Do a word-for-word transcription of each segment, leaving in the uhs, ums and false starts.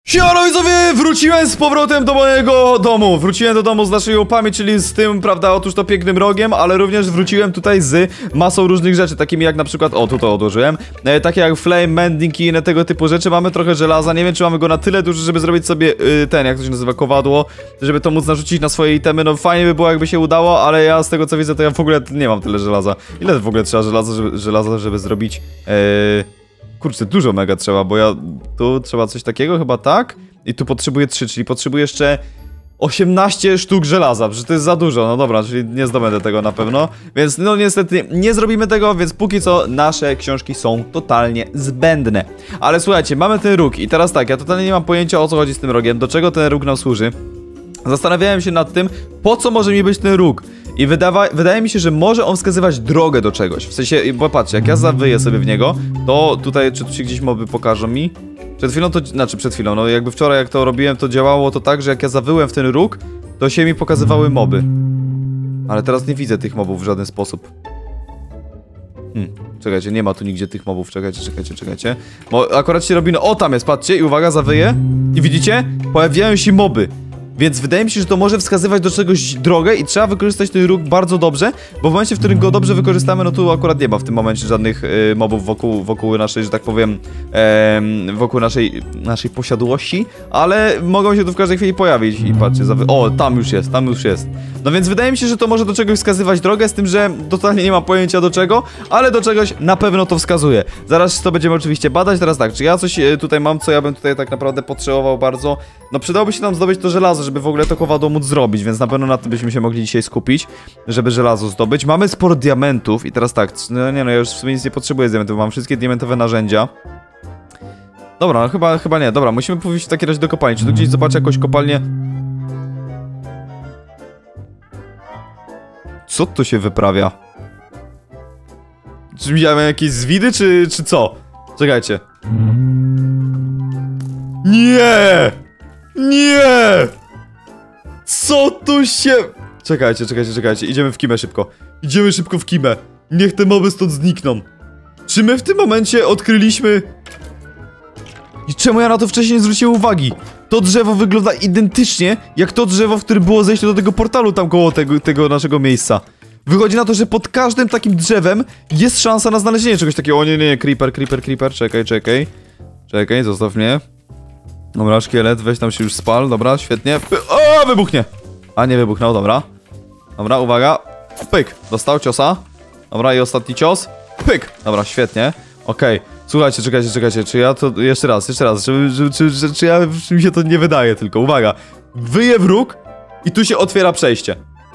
Siemano widzowie, wróciłem z powrotem do mojego domu. Wróciłem do domu z naszymi łupami, czyli z tym, prawda, otóż to pięknym rogiem, ale również wróciłem tutaj z masą różnych rzeczy, takimi jak na przykład, o, tutaj odłożyłem, e, takie jak flame, mending i inne tego typu rzeczy. Mamy trochę żelaza, nie wiem, czy mamy go na tyle duży, żeby zrobić sobie y, ten, jak to się nazywa, kowadło, żeby to móc narzucić na swoje itemy. No fajnie by było, jakby się udało, ale ja z tego co widzę, to ja w ogóle nie mam tyle żelaza. Ile w ogóle trzeba żelaza, żeby, żelaza, żeby zrobić... E, Kurczę, dużo mega trzeba, bo ja... Tu trzeba coś takiego, chyba tak? I tu potrzebuję trzy, czyli potrzebuję jeszcze... osiemnaście sztuk żelaza, że to jest za dużo, no dobra, czyli nie zdobędę tego na pewno. Więc no niestety nie zrobimy tego, więc póki co nasze książki są totalnie zbędne. Ale słuchajcie, mamy ten róg i teraz tak, ja totalnie nie mam pojęcia, o co chodzi z tym rogiem, do czego ten róg nam służy. Zastanawiałem się nad tym, po co może mi być ten róg. I wydawa wydaje mi się, że może on wskazywać drogę do czegoś. W sensie, bo patrzcie, jak ja zawyję sobie w niego, to tutaj, czy tu się gdzieś moby pokażą mi? Przed chwilą to, znaczy przed chwilą, no jakby wczoraj jak to robiłem, to działało to tak, że jak ja zawyłem w ten róg, to się mi pokazywały moby. Ale teraz nie widzę tych mobów w żaden sposób. Hmm, czekajcie, nie ma tu nigdzie tych mobów, czekajcie, czekajcie, czekajcie. Bo akurat się robi, no o tam jest, patrzcie i uwaga, zawyję. I widzicie? Pojawiają się moby. Więc wydaje mi się, że to może wskazywać do czegoś drogę i trzeba wykorzystać ten róg bardzo dobrze, bo w momencie, w którym go dobrze wykorzystamy, no tu akurat nie ma w tym momencie żadnych y, mobów wokół, wokół naszej, że tak powiem, e, wokół naszej, naszej posiadłości, ale mogą się tu w każdej chwili pojawić i patrzcie, zawy... o, tam już jest, tam już jest. No więc wydaje mi się, że to może do czegoś wskazywać drogę, z tym, że totalnie nie mam pojęcia do czego, ale do czegoś na pewno to wskazuje. Zaraz to będziemy oczywiście badać, teraz tak, czy ja coś tutaj mam, co ja bym tutaj tak naprawdę potrzebował bardzo? No przydałoby się nam zdobyć to żelazo, żeby w ogóle to kowadło móc zrobić, więc na pewno na tym byśmy się mogli dzisiaj skupić, żeby żelazo zdobyć. Mamy sporo diamentów i teraz tak, no nie no, ja już w sumie nic nie potrzebuję z diamentów, mam wszystkie diamentowe narzędzia. Dobra, no chyba, chyba nie, dobra, musimy pójść w takim razie do kopalni, czy tu gdzieś zobaczę jakąś kopalnię? Co tu się wyprawia? Czy miałem jakieś zwidy, czy, czy co? Czekajcie. Nie! Nie! Co tu się... Czekajcie, czekajcie, czekajcie. Idziemy w kimę szybko. Idziemy szybko w kimę. Niech te moby stąd znikną. Czy my w tym momencie odkryliśmy... I czemu ja na to wcześniej nie zwróciłem uwagi? To drzewo wygląda identycznie jak to drzewo, w którym było zejście do tego portalu tam koło tego, tego naszego miejsca. Wychodzi na to, że pod każdym takim drzewem jest szansa na znalezienie czegoś takiego. O nie, nie, nie, creeper, creeper, creeper. Czekaj, czekaj. Czekaj, zostaw mnie. Dobra, szkielet, weź tam się już spal, dobra, świetnie. O, wybuchnie! A, nie wybuchnął, dobra. Dobra, uwaga. Pyk, dostał ciosa. Dobra, i ostatni cios. Pyk! Dobra, świetnie. Okej, okay. Słuchajcie, czekajcie, czekajcie, czy ja to... Jeszcze raz, jeszcze raz, czy, czy, czy, czy, czy ja... Czy mi się to nie wydaje tylko, uwaga. Wyję w róg i tu się otwiera przejście.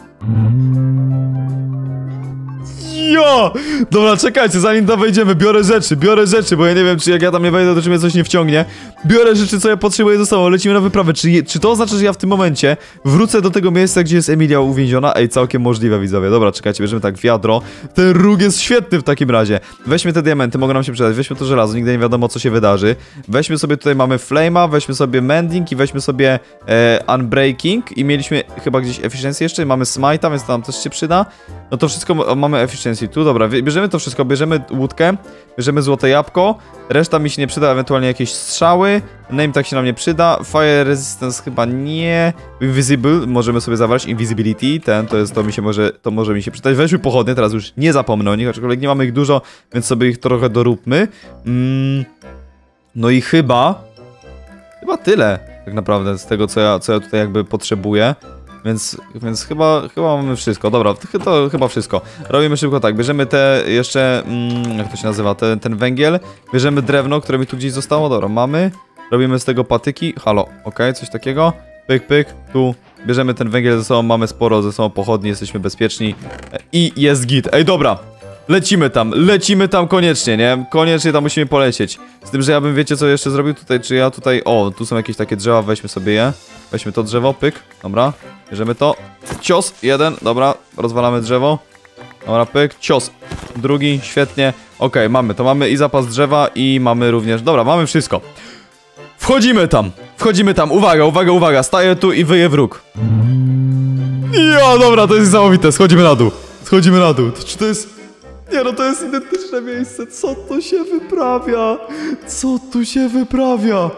Jo! Dobra, czekajcie, zanim tam wejdziemy, biorę rzeczy, biorę rzeczy, bo ja nie wiem, czy jak ja tam nie wejdę, to czy mnie coś nie wciągnie. Biorę rzeczy, co ja potrzebuję ze sobą, lecimy na wyprawę. Czy, czy to oznacza, że ja w tym momencie wrócę do tego miejsca, gdzie jest Emilia uwięziona? Ej, całkiem możliwe, widzowie. Dobra, czekajcie, bierzemy tak wiadro. Ten róg jest świetny w takim razie. Weźmy te diamenty, mogą nam się przydać. Weźmy to żelazo, nigdy nie wiadomo, co się wydarzy. Weźmy sobie, tutaj mamy flame'a, weźmy sobie mending i weźmy sobie e, unbreaking. I mieliśmy chyba gdzieś efficiency jeszcze, mamy smite'a, więc to nam też się przyda. No to wszystko mamy efficiency tu, dobra, bierzemy to wszystko, bierzemy łódkę, bierzemy złote jabłko, reszta mi się nie przyda, ewentualnie jakieś strzały, name tak się nam nie przyda, fire resistance chyba nie, invisible możemy sobie zabrać, invisibility, ten to jest, to mi się może, to może mi się przydać, weźmy pochodnie, teraz już nie zapomnę o nich, aczkolwiek nie mamy ich dużo, więc sobie ich trochę doróbmy. Mm, no i chyba, chyba tyle tak naprawdę z tego, co ja, co ja tutaj jakby potrzebuję. Więc, więc chyba, chyba mamy wszystko. Dobra, to, to chyba wszystko. Robimy szybko tak, bierzemy te jeszcze, mm, jak to się nazywa, te, ten węgiel. Bierzemy drewno, które mi tu gdzieś zostało. Dobra, mamy. Robimy z tego patyki. Halo, okej, okay, coś takiego. Pyk, pyk, tu. Bierzemy ten węgiel ze sobą, mamy sporo ze sobą pochodni, jesteśmy bezpieczni. I jest git. Ej, dobra. Lecimy tam, lecimy tam koniecznie, nie? Koniecznie tam musimy polecieć. Z tym, że ja bym, wiecie co jeszcze zrobił tutaj, czy ja tutaj... O, tu są jakieś takie drzewa, weźmy sobie je. Weźmy to drzewo, pyk, dobra. Bierzemy to. Cios, jeden, dobra, rozwalamy drzewo. Dobra, pyk, cios. Drugi, świetnie. Okej, okay, mamy to, mamy i zapas drzewa i mamy również... Dobra, mamy wszystko. Wchodzimy tam, wchodzimy tam, uwaga, uwaga, uwaga, staję tu i wyję wróg. Ja, dobra, to jest niesamowite, schodzimy na dół. Schodzimy na dół, to, czy to jest... Nie no, to jest identyczne miejsce, co tu się wyprawia? Co tu się wyprawia?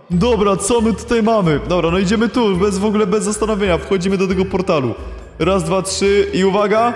Dobra, co my tutaj mamy? Dobra, no idziemy tu, bez w ogóle, bez zastanowienia. Wchodzimy do tego portalu. Raz, dwa, trzy i uwaga.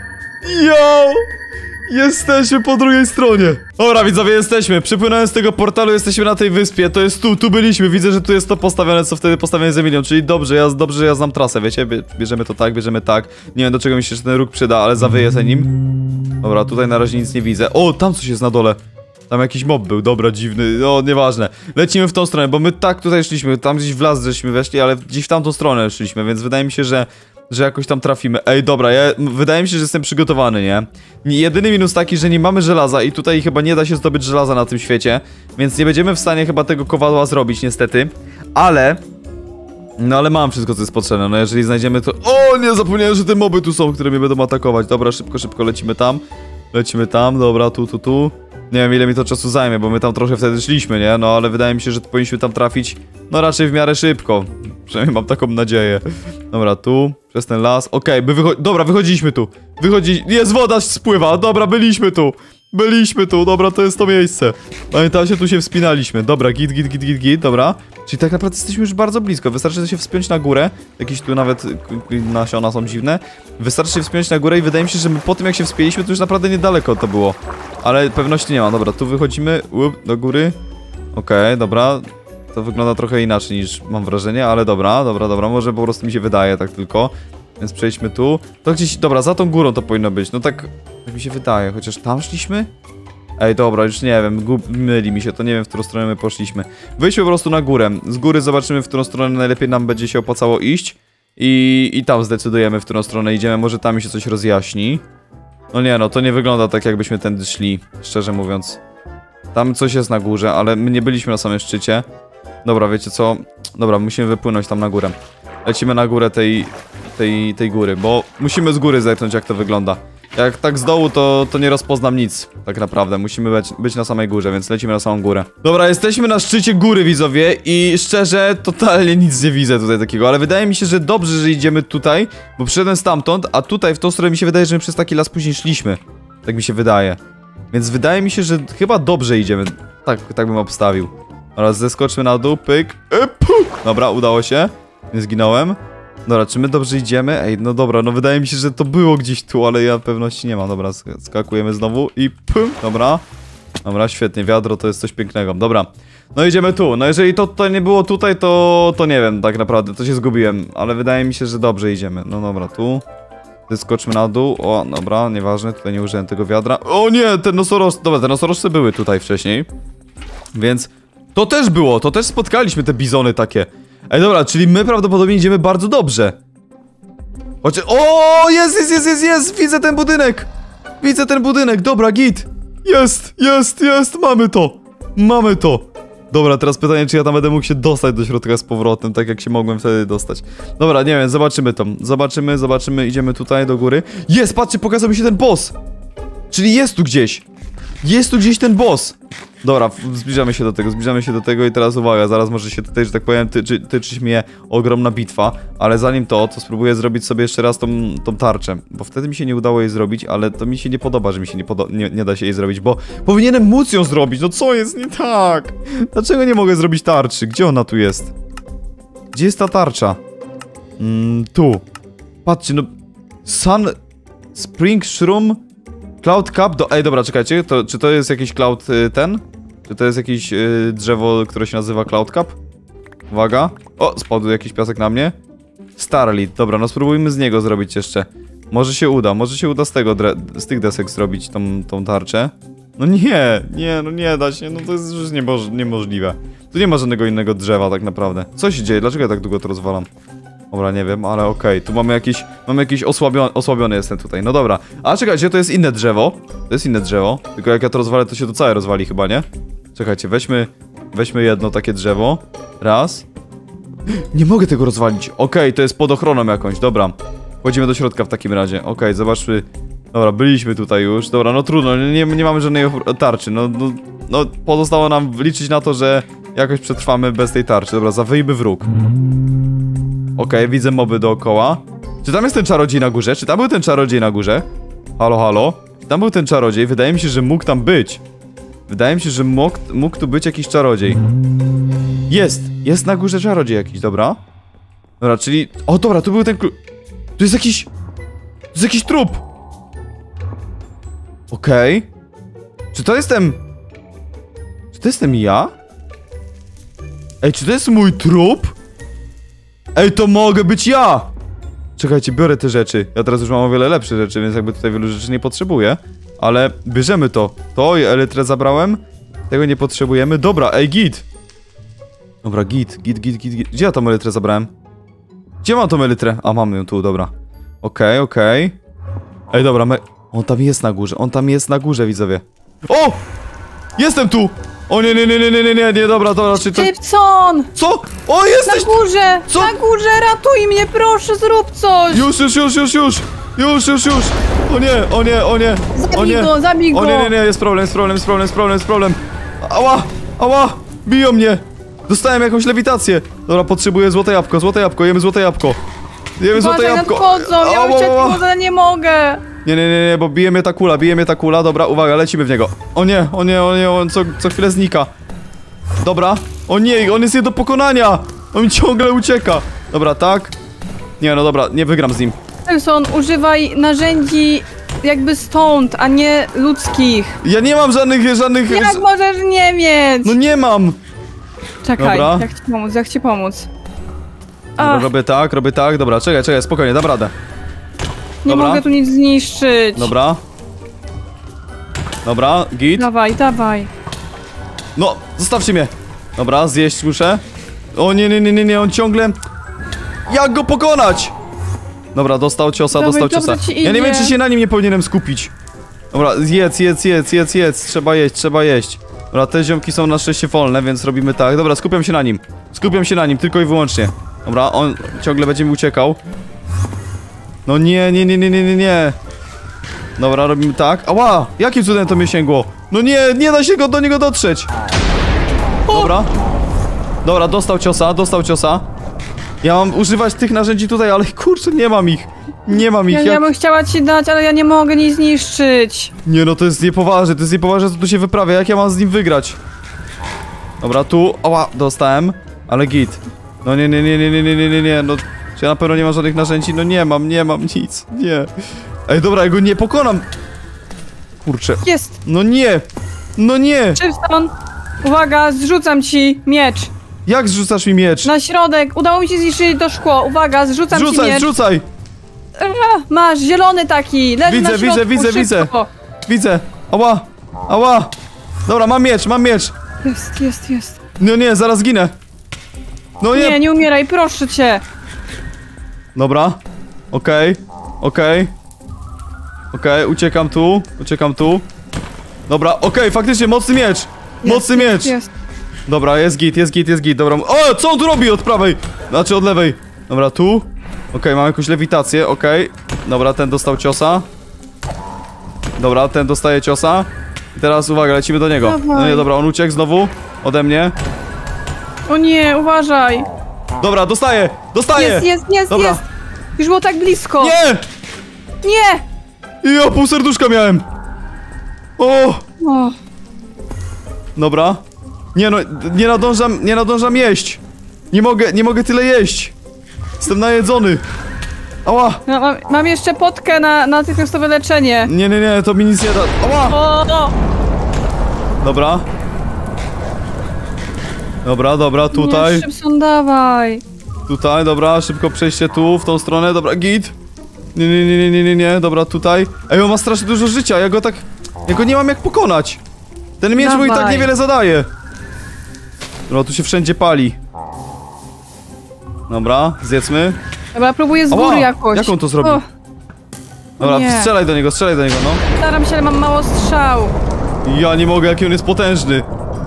Yo! Jesteśmy po drugiej stronie. Dobra, widzowie, jesteśmy. Przypłynąłem z tego portalu, jesteśmy na tej wyspie. To jest tu, tu byliśmy. Widzę, że tu jest to postawione, co wtedy postawione za milion. Czyli dobrze, ja, dobrze, że ja znam trasę, wiecie? Bierzemy to tak, bierzemy tak. Nie wiem, do czego mi się ten róg przyda, ale zawyję za nim. Dobra, tutaj na razie nic nie widzę. O, tam coś jest na dole. Tam jakiś mob był, dobra, dziwny, no nieważne. Lecimy w tą stronę, bo my tak tutaj szliśmy, tam gdzieś w las żeśmy weszli, ale gdzieś w tamtą stronę szliśmy, więc wydaje mi się, że że jakoś tam trafimy. Ej, dobra, ja, wydaje mi się, że jestem przygotowany, nie? Jedyny minus taki, że nie mamy żelaza i tutaj chyba nie da się zdobyć żelaza na tym świecie, więc nie będziemy w stanie chyba tego kowadła zrobić, niestety. Ale... No ale mam wszystko, co jest potrzebne, no jeżeli znajdziemy to... O, nie, zapomniałem, że te moby tu są, które mnie będą atakować. Dobra, szybko, szybko lecimy tam. Lecimy tam, dobra, tu, tu, tu. Nie wiem, ile mi to czasu zajmie, bo my tam trochę wtedy szliśmy, nie? No ale wydaje mi się, że powinniśmy tam trafić, no raczej w miarę szybko. Przynajmniej mam taką nadzieję. Dobra, tu, przez ten las. Okej, okay, wycho dobra, wychodziliśmy tu. Wychodzi... Jest, woda spływa. Dobra, byliśmy tu. Byliśmy tu, dobra, to jest to miejsce. Pamiętajcie, tu się wspinaliśmy. Dobra, git, git, git, git, git, dobra. Czyli tak naprawdę jesteśmy już bardzo blisko. Wystarczy się wspiąć na górę. Jakieś tu nawet nasiona są dziwne. Wystarczy się wspiąć na górę i wydaje mi się, że my po tym jak się wspięliśmy, to już naprawdę niedaleko to było. Ale pewności nie ma. Dobra, tu wychodzimy. Łup, do góry. Okej, okay, dobra. To wygląda trochę inaczej niż mam wrażenie, ale dobra, dobra, dobra. Może po prostu mi się wydaje tak tylko. Więc przejdźmy tu. To gdzieś, dobra, za tą górą to powinno być. No tak, tak mi się wydaje, chociaż tam szliśmy? Ej, dobra, już nie wiem, gub, myli mi się, to nie wiem, w którą stronę my poszliśmy. Wyjdźmy po prostu na górę. Z góry zobaczymy, w którą stronę najlepiej nam będzie się opłacało iść. I, i tam zdecydujemy, w którą stronę idziemy. Może tam mi się coś rozjaśni. No nie, no to nie wygląda tak, jakbyśmy tędy szli, szczerze mówiąc. Tam coś jest na górze, ale my nie byliśmy na samym szczycie. Dobra, wiecie co? Dobra, musimy wypłynąć tam na górę. Lecimy na górę tej, tej, tej góry, bo musimy z góry zerknąć, jak to wygląda. Jak tak z dołu, to, to nie rozpoznam nic, tak naprawdę. Musimy być, być na samej górze, więc lecimy na samą górę. Dobra, jesteśmy na szczycie góry, widzowie, i szczerze, totalnie nic nie widzę tutaj takiego, ale wydaje mi się, że dobrze, że idziemy tutaj, bo przyszedłem stamtąd, a tutaj w tą stronę mi się wydaje, że my przez taki las później szliśmy. Tak mi się wydaje. Więc wydaje mi się, że chyba dobrze idziemy. Tak, tak bym obstawił. Oraz zeskoczmy na dół, pyk. E, puk. Dobra, udało się. Nie zginąłem. Dobra, czy my dobrze idziemy? Ej, no dobra, no wydaje mi się, że to było gdzieś tu, ale ja pewności nie mam. Dobra, skakujemy znowu i pum. Dobra. Dobra, świetnie, wiadro to jest coś pięknego. Dobra, no idziemy tu. No jeżeli to, to nie było tutaj, to, to nie wiem, tak naprawdę, to się zgubiłem. Ale wydaje mi się, że dobrze idziemy. No dobra, tu. Zeskoczmy na dół. O, dobra, nieważne, tutaj nie użyłem tego wiadra. O nie, te nosorożce, dobra, te nosorożce były tutaj wcześniej. Więc to też było, to też spotkaliśmy te bizony takie. Ej, dobra, czyli my prawdopodobnie idziemy bardzo dobrze. Chodźcie, o, jest, jest, jest, jest, jest, widzę ten budynek. Widzę ten budynek, dobra, git. Jest, jest, jest, mamy to. Mamy to. Dobra, teraz pytanie, czy ja tam będę mógł się dostać do środka z powrotem, tak jak się mogłem wtedy dostać. Dobra, nie wiem, zobaczymy to. Zobaczymy, zobaczymy, idziemy tutaj do góry. Jest, patrzcie, pokazał mi się ten boss. Czyli jest tu gdzieś. Jest tu gdzieś ten boss. Dobra, zbliżamy się do tego, zbliżamy się do tego i teraz uwaga, zaraz może się tutaj, że tak powiem, tyczy, tyczyć mnie ogromna bitwa, ale zanim to, to spróbuję zrobić sobie jeszcze raz tą, tą tarczę, bo wtedy mi się nie udało jej zrobić, ale to mi się nie podoba, że mi się nie, nie, nie da się jej zrobić, bo powinienem móc ją zrobić, no co jest nie tak? Dlaczego nie mogę zrobić tarczy? Gdzie ona tu jest? Gdzie jest ta tarcza? Mm, tu. Patrzcie, no... Sun... Spring Shroom... Cloud Cup do... Ej, dobra, czekajcie, to, czy to jest jakiś cloud y, ten? Czy to jest jakieś y, drzewo, które się nazywa Cloud Cup? Uwaga. O, spadł jakiś piasek na mnie. Starlit, dobra, no spróbujmy z niego zrobić jeszcze. Może się uda, może się uda z tego, z tych desek zrobić tą, tą tarczę. No nie, nie, no nie da się, no to jest już niemoż niemożliwe. Tu nie ma żadnego innego drzewa tak naprawdę. Co się dzieje? Dlaczego ja tak długo to rozwalam? Dobra, nie wiem, ale okej, okay. Tu mamy jakiś, mamy jakiś osłabiony, osłabiony jestem tutaj, no dobra. A czekajcie, to jest inne drzewo, to jest inne drzewo, tylko jak ja to rozwalę, to się to całe rozwali chyba, nie? Czekajcie, weźmy, weźmy jedno takie drzewo, raz. Nie mogę tego rozwalić, okej, okay, to jest pod ochroną jakąś, dobra. Wchodzimy do środka w takim razie, okej, okay, zobaczmy. Dobra, byliśmy tutaj już, dobra, no trudno, nie, nie mamy żadnej tarczy, no, no, no pozostało nam liczyć na to, że jakoś przetrwamy bez tej tarczy, dobra, zawyjmy wróg. Okej, okay, widzę moby dookoła. Czy tam jest ten czarodziej na górze? Czy tam był ten czarodziej na górze? Halo, halo? Czy tam był ten czarodziej? Wydaje mi się, że mógł tam być. Wydaje mi się, że mógł, mógł tu być jakiś czarodziej. Jest! Jest na górze czarodziej jakiś, dobra. Dobra, czyli... O, dobra, tu był ten klucz. Tu jest jakiś... Tu jest jakiś trup! Okej. Okay. Czy to jestem... Czy to jestem ja? Ej, czy to jest mój trup? Ej, to mogę być ja! Czekajcie, biorę te rzeczy. Ja teraz już mam o wiele lepsze rzeczy, więc jakby tutaj wielu rzeczy nie potrzebuję. Ale bierzemy to. To i elytrę zabrałem. Tego nie potrzebujemy. Dobra, ej, git. Dobra, git, git, git, git, git. Gdzie ja tą elytrę zabrałem? Gdzie mam tą elytrę? A, mam ją tu, dobra. Okej, okay, okej. Okay. Ej, dobra, me... On tam jest na górze, on tam jest na górze, widzowie. O! Jestem tu! O nie, nie, nie, nie, nie, nie, nie, nie, dobra, dobra, czy to... Szybson! Co? O, jesteś! Na górze! Co? Na górze, ratuj mnie, proszę, zrób coś! Już, już, już, już, już! Już, już, już! O nie, o nie, o nie! O Zabij nie! go, zabij go! O nie, nie, nie, jest problem, jest problem, jest problem, jest problem, jest problem! Ała! Ała! Biją mnie! Dostałem jakąś lewitację! Dobra, potrzebuję złote jabłko, złote jabłko, jemy złote jabłko! Jemy złote Uważaj, jabłko! nadchodzą, ja Ała, uciekłem, ała. ale nie mogę! Nie, nie, nie, nie, bo bije mnie ta kula, bije mnie ta kula, dobra, uwaga, lecimy w niego. O nie, o nie, o nie, on co, co chwilę znika. Dobra, o nie, on jest nie do pokonania! On mi ciągle ucieka. Dobra, tak? Nie, no dobra, nie wygram z nim. Szybson, używaj narzędzi jakby stąd, a nie ludzkich. Ja nie mam żadnych, żadnych... Jak możesz nie mieć? No nie mam! Czekaj, Dobra. jak ci pomóc, jak ci pomóc? Dobra, Ach, robię tak, robię tak, dobra, czekaj, czekaj, spokojnie, dam radę. nie dobra. mogę tu nic zniszczyć. Dobra. Dobra, git. Dawaj, dawaj. No, zostawcie mnie. Dobra, zjeść muszę. O nie, nie, nie, nie, nie, on ciągle... Jak go pokonać? Dobra, dostał ciosa, Dawaj, dostał dobrze ciosa. ci Ja nie wiem, idzie. czy się na nim nie powinienem skupić. Dobra, jedz, jedz, jedz, jedz, jedz. Trzeba jeść, trzeba jeść. Dobra, te ziomki są na szczęście wolne, więc robimy tak. Dobra, skupiam się na nim. Skupiam się na nim, tylko i wyłącznie. Dobra, on ciągle będzie mi uciekał. No nie, nie, nie, nie, nie, nie, nie. Dobra, robimy tak. Ała! Jakim cudem to mnie sięgło? No nie, nie da się go do niego dotrzeć. Dobra. Dobra, dostał ciosa, dostał ciosa. Ja mam używać tych narzędzi tutaj, ale kurczę, nie mam ich. Nie mam ich. Ja, Jak... ja bym chciała ci dać, ale ja nie mogę nic zniszczyć. Nie no, to jest niepoważne, to jest niepoważne, co tu się wyprawia. Jak ja mam z nim wygrać? Dobra, tu. Ała, dostałem. Ale git. No nie, nie, nie, nie, nie, nie, nie, nie, nie. No, czy ja na pewno nie mam żadnych narzędzi? No nie mam, nie mam nic. Nie. Ej, dobra, ja go nie pokonam. Kurczę. Jest! No nie. No nie. Szybson! Uwaga, zrzucam ci miecz. Jak zrzucasz mi miecz? Na środek. Udało mi się zniszczyć to szkło. Uwaga, zrzucam ci Zrzucaj, miecz. zrzucaj. Ra, masz, zielony taki. Leży Widzę, na widzę, środku, widzę, widzę. szybko. Widzę. Ała. Ała. Dobra, mam miecz, mam miecz. Jest, jest, jest. No nie, zaraz ginę. No nie. Nie, nie umieraj, proszę cię. Dobra. Okej. Okej. Okej, uciekam tu. Uciekam tu. Dobra, okej, faktycznie mocny miecz. Mocny Jest, miecz. Jest. Dobra, jest git, jest git, jest git. Dobra. O, co on tu robi od prawej? Znaczy od lewej. Dobra, tu. Okej, mam jakąś lewitację, okej. Dobra, ten dostał ciosa. Dobra, ten dostaje ciosa. I teraz uwaga, lecimy do niego. Dawaj. No nie, dobra, on uciekł znowu ode mnie. O nie, uważaj. Dobra, dostaję! Dostaję! Jest, jest, jest, Dobra. jest. Już było tak blisko. Nie! Nie! Ja pół serduszka miałem! O! O, Dobra. Nie no, nie nadążam, nie nadążam jeść. Nie mogę, nie mogę tyle jeść. Jestem najedzony. Ała! no, mam, mam jeszcze potkę na natychmiastowe leczenie. Nie, nie, nie, to mi nic nie da. Ała! O, o. Dobra. Dobra, dobra, tutaj. Nie, Szybson, dawaj. Tutaj, dobra, szybko przejście tu, w tą stronę, dobra, git. Nie, nie, nie, nie, nie, nie, nie, dobra, tutaj. Ej, on ma strasznie dużo życia, ja go tak... Ja go nie mam jak pokonać. Ten miecz mu i tak Dawaj. niewiele zadaje. Dobra, tu się wszędzie pali. Dobra, zjedzmy. Dobra, próbuję z góry Ała, jakoś. jak on to zrobił? O, Dobra, nie. strzelaj do niego, strzelaj do niego, no. staram się, ale mam mało strzał. Ja nie mogę, jaki on jest potężny.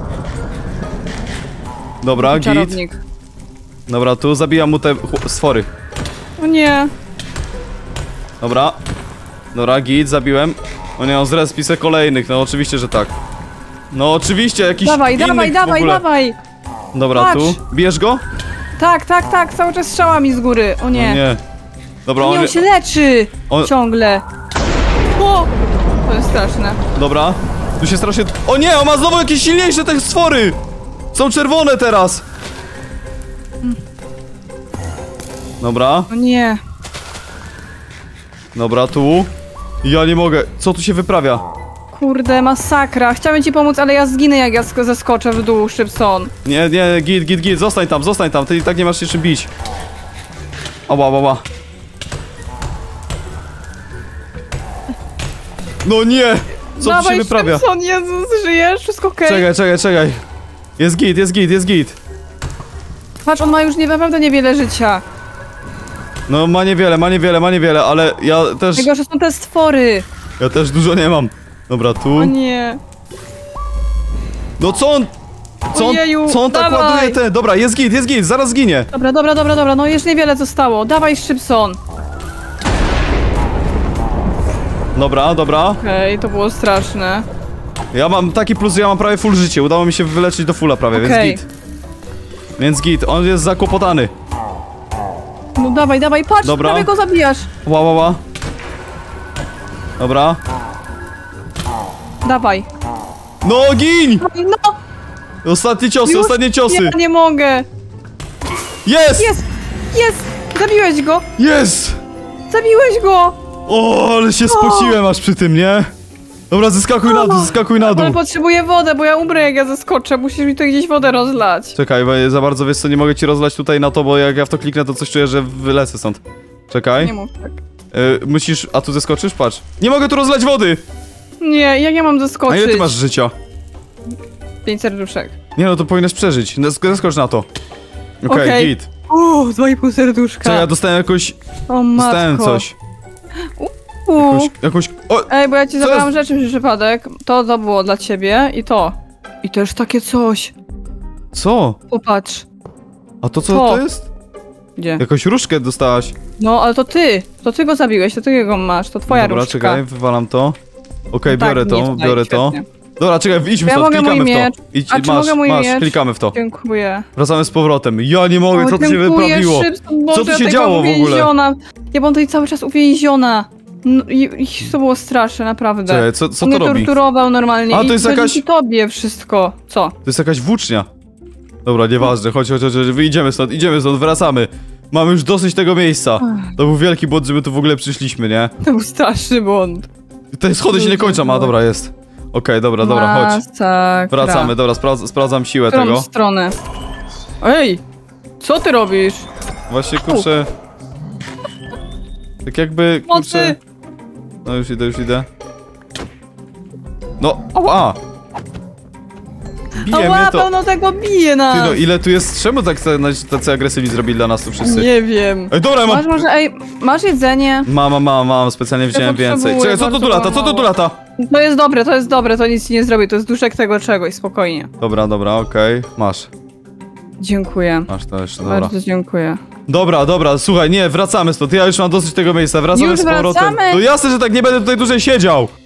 Dobra, git. Czarownik. Dobra, tu zabijam mu te chł- stwory. O nie. Dobra. Dobra, git, zabiłem. O nie, on zrespi se kolejnych, no oczywiście, że tak. No oczywiście, jakiś Dawaj, innych dawaj, w dawaj, ogóle. dawaj. Dobra, Patrz. tu. Bijesz go? Tak, tak, tak, cały czas strzałami z góry. O nie. O nie. Dobra, O nie, on... on się leczy. on- Ciągle. O, to jest straszne. Dobra. Tu się strasznie... O nie, on ma znowu jakieś silniejsze te stwory! Są czerwone teraz! Dobra, O nie. dobra, tu. Ja nie mogę. Co tu się wyprawia? Kurde, masakra. Chciałem ci pomóc, ale ja zginę, jak ja sk- zeskoczę w dół, Szybson. Nie, nie, git, git, git, zostań tam, zostań tam, ty i tak nie masz się czym bić. Oba, oba, oba. No nie! Co tu Dawaj, się wyprawia? Szybson, Jezus, żyjesz? Wszystko okej? Czekaj, czekaj, czekaj. Jest git, jest git, jest git. Patrz, on ma już nie, naprawdę niewiele życia. No ma niewiele, ma niewiele, ma niewiele, ale ja też, Najgorsze są te stwory. ja też dużo nie mam. Dobra, tu. O nie. No co on, co on, Ojeju, co on tak dawaj. ładuje te? Dobra, jest git, jest git, zaraz zginie. Dobra, dobra, dobra, dobra, no już niewiele zostało. Dawaj, Szybson. Dobra, dobra. Okej, to było straszne. Ja mam taki plus, że ja mam prawie full życie. Udało mi się wyleczyć do fulla prawie, Okej. więc git. Więc git, on jest zakłopotany. No dawaj, dawaj, patrz, Dobra. prawie go zabijasz. Ła, ła, ła. Dobra. Dawaj. No, gin! No, Ostatnie ciosy, już ostatnie ciosy. ja nie mogę. Jest! Jest, jest, zabiłeś go, Jest! zabiłeś go. O, ale się spociłem aż przy tym, nie? Dobra, zeskakuj na dół, zeskakuj na dół. Ale potrzebuję wodę, bo ja umrę, jak ja zaskoczę. Musisz mi tu gdzieś wodę rozlać. Czekaj, bo za bardzo wiesz co, nie mogę ci rozlać tutaj na to, bo jak ja w to kliknę, to coś czuję, że wylecę stąd. Czekaj. Nie mów tak. Y, musisz... A tu zeskoczysz? Patrz. Nie mogę tu rozlać wody! Nie, jak ja mam A zaskoczyć? ile ty masz życia? Pięć serduszek. Nie no, to powinnaś przeżyć. No, sk- Zeskocz na to. Okej, Okej. git. Uuu, dwa i pół serduszka. Co, ja dostałem jakoś... O matko. Dostałem coś. Uuu. Jakąś... jakąś... O! Ej, bo ja ci Co zabrałam jest? rzeczy przy przypadek. To, to było dla ciebie i to. I też takie coś. Co? Popatrz. A to co Co? to jest? Gdzie? Jakąś różkę dostałaś. No, ale to ty. To ty go zabiłeś, to ty go masz. To twoja Dobra, różdżka. czekaj, wywalam to. Okej, Tak, biorę nie to, tutaj, biorę to. świetnie. Dobra, czekaj, idźmy Ja stąd, mogę mój klikamy w miecz. to. Idź, A czy masz, mogę mój masz, miecz? klikamy w to. Dziękuję. Wracamy z powrotem. Ja nie mogę, O, co tu się dziękuję, wyprawiło? Szybson, Co tu Boże, się ja działo w byłam ogóle? uwięziona. Ja byłam tutaj cały czas uwięziona. No, i, i to było straszne, naprawdę. Czekaj, co, co On to mnie robi? torturował normalnie. A, to i jest to jakaś- dzięki tobie wszystko. Co? To jest jakaś włócznia. Dobra, nieważne, chodź, chodź, chodź, chodź, wyjdziemy stąd, idziemy stąd, wracamy. Mamy już dosyć tego miejsca. To był wielki błąd, że my tu w ogóle przyszliśmy, nie? To był straszny błąd. Te schody się nie kończą, a dobra, jest. Okej, dobra, dobra, chodź. Masakra. Wracamy, dobra, spra sprawdzam siłę W którą tego. stronę? Ej! Co ty robisz? Właśnie, kurczę... Tak jakby, kurczę... Mocy! No już idę, już idę. No, ała! Bije mnie Ała, to... pełno tego bije Ty nas! no, ile tu jest... Czemu tak tacy, tacy agresywni zrobili dla nas tu wszyscy? Nie wiem. Ej, dobra, ja mam... Masz może, ej, masz jedzenie? Mam, mam, mam, mam, specjalnie wziąłem więcej. potrzebuję, Czekaj, co tu bardzo tu lata, co tu mało. tu lata? To jest dobre, to jest dobre, to nic ci nie zrobi, to jest duszek tego czegoś, spokojnie. Dobra, dobra, okej. Masz, Dziękuję. masz to jeszcze, dobra. Bardzo dziękuję. Dobra, dobra, słuchaj, nie, wracamy stąd. Ja już mam dosyć tego miejsca, wracamy Już z powrotem. wracamy? No jasne, że tak nie będę tutaj dłużej siedział.